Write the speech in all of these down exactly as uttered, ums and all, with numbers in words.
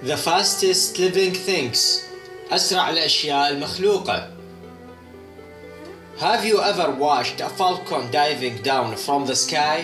The fastest living things. أسرع الأشياء المخلوقة. Have you ever watched a falcon diving down from the sky?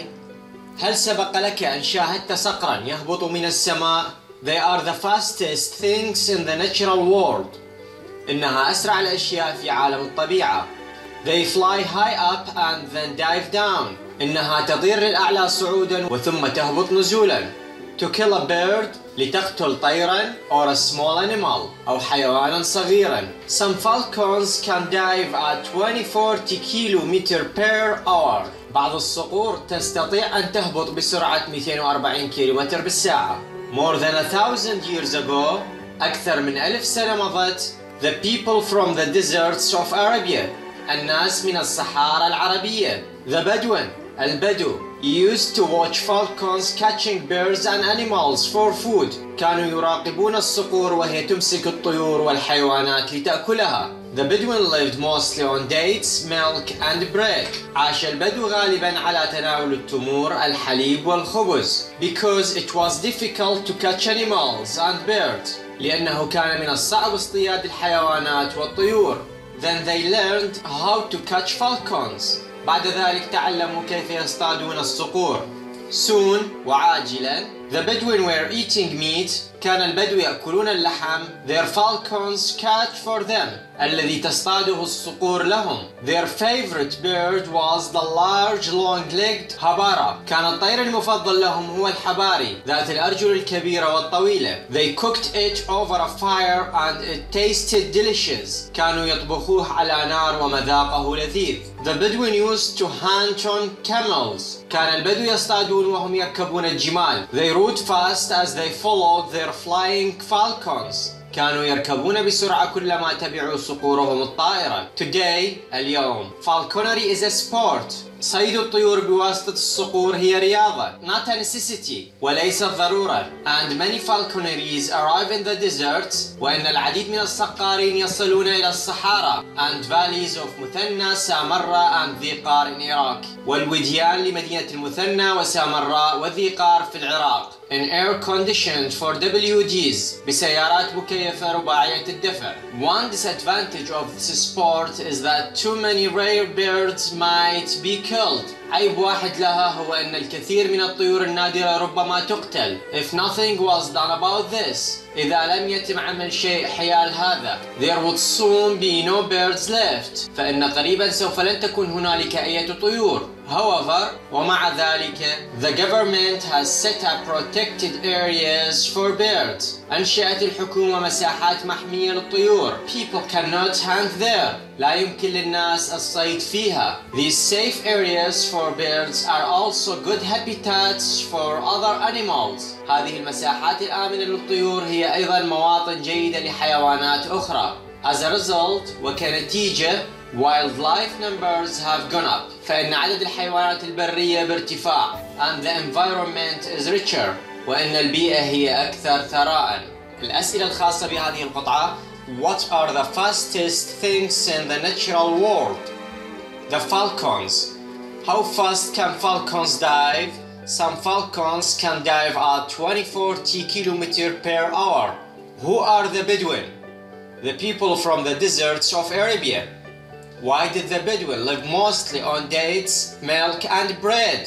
هل سبق لك أن شاهدت صقرا يهبط من السماء؟ They are the fastest things in the natural world. إنها أسرع الأشياء في عالم الطبيعة. They fly high up and then dive down. إنها تطير للأعلى صعودا وثم تهبط نزولا. To kill a bird, لتقتل طيرا, or a small animal, أو حيوانا صغيرا. Some falcons can dive at twenty to forty kilometers per hour. بعض الصقور تستطيع أن تهبط بسرعة مئتين وأربعين كيلومتر بالساعة. More than a thousand years ago, أكثر من ألف سنة مضت, the people from the deserts of Arabia, الناس من الصحارى العربية, the Bedouin, البدو, used to watch falcons catching birds and animals for food. كانوا يراقبون الصقور وهي تمسك الطيور والحيوانات لتأكلها. The Bedouin lived mostly on dates, milk and bread. عاش البدو غالبا على تناول التمور, الحليب والخبز. Because it was difficult to catch animals and birds. لأنه كان من الصعب اصطياد الحيوانات والطيور. Then they learned how to catch falcons. بعد ذلك تعلموا كيف يصطادون الصقور. Soon وعاجلا, the Bedouin were eating meat. كان البدو يأكلون اللحم. Their falcons catch for them. الذي تصطاده الصقور لهم. Their favorite bird was the large long-legged habara. كان الطير المفضل لهم هو الحباري ذات الأرجل الكبيرة والطويلة. They cooked it over a fire and it tasted delicious. كانوا يطبخوه على نار ومذاقه لذيذ. The Bedouin used to hunt on camels. كان البدو يصطادون وهم يركبون الجمال. They rode fast as they followed their flying falcons. كانوا يركبون بسرعة كلما تبعوا صقورهم الطائرة. Today, اليوم, falconry is a sport. صيد الطيور بواسطة الصقور هي رياضة, not a necessity, وليست ضرورة. And many falconeries arrive in the deserts. وإن العديد من الصقارين يصلون إلى الصحارى and valleys of مثنى, سامراء and ذي قار in Iraq. والوديان لمدينة المثنى وسامراء وذي قار في العراق. In air conditioned for W Ds, بسيارات مكيفة رباعية الدفع. One disadvantage of this sport is that too many rare birds might be killed. عيب واحد لها هو أن الكثير من الطيور النادرة ربما تقتل. If nothing was done about this, إذا لم يتم عمل شيء حيال هذا, there would soon be no birds left. فإن قريبا سوف لن تكون هنالك أي طيور. However, ومع ذلك, the government has set up protected areas for birds. أنشأت الحكومة مساحات محمية للطيور. People cannot hunt there. لا يمكن للناس الصيد فيها. These safe areas for birds are also good habitats for other animals. هذه المساحات الآمنة للطيور هي أيضا مواطن جيدة لحيوانات أخرى. As a result, وكنتيجة, wildlife numbers have gone up. فإن عدد الحيوانات البرية بارتفاع. And the environment is richer. وإن البيئة هي أكثر ثراء. الأسئلة الخاصة بهذه القطعة. What are the fastest things in the natural world? The falcons. How fast can falcons dive? Some falcons can dive at twenty to forty kilometers per hour. Who are the Bedouin? The people from the deserts of Arabia. Why did the Bedouin live mostly on dates, milk and bread?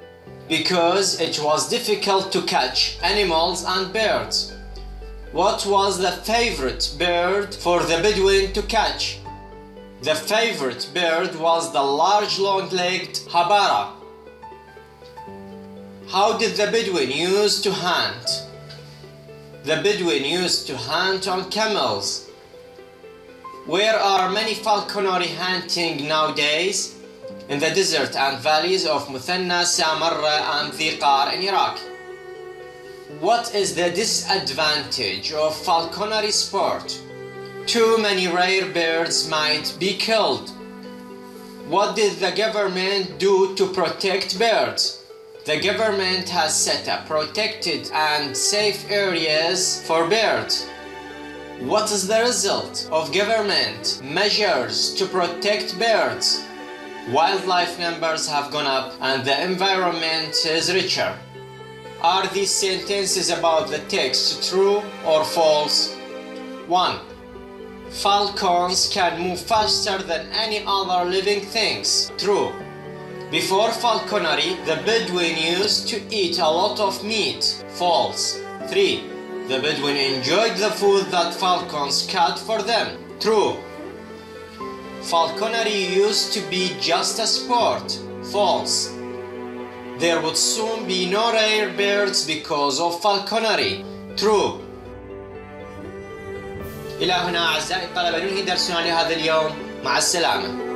Because it was difficult to catch animals and birds. What was the favorite bird for the Bedouin to catch? The favorite bird was the large long-legged habara. How did the Bedouin use to hunt? The Bedouin used to hunt on camels. Where are many falconry hunting nowadays? In the desert and valleys of Muthanna, Samarra and Dhi Qar in Iraq. What is the disadvantage of falconry sport? Too many rare birds might be killed. What did the government do to protect birds? The government has set up protected and safe areas for birds. What is the result of government measures to protect birds? Wildlife numbers have gone up and the environment is richer. Are these sentences about the text true or false? one. Falcons can move faster than any other living things. True. Before falconry, the Bedouin used to eat a lot of meat. False. three. The Bedouin enjoyed the food that falcons cut for them. True. Falconry used to be just a sport. False. There would soon be no rare birds because of falconry. True. إلى هنا أعزائي الطلبة ننهي درسنا لهذا اليوم. مع السلامة.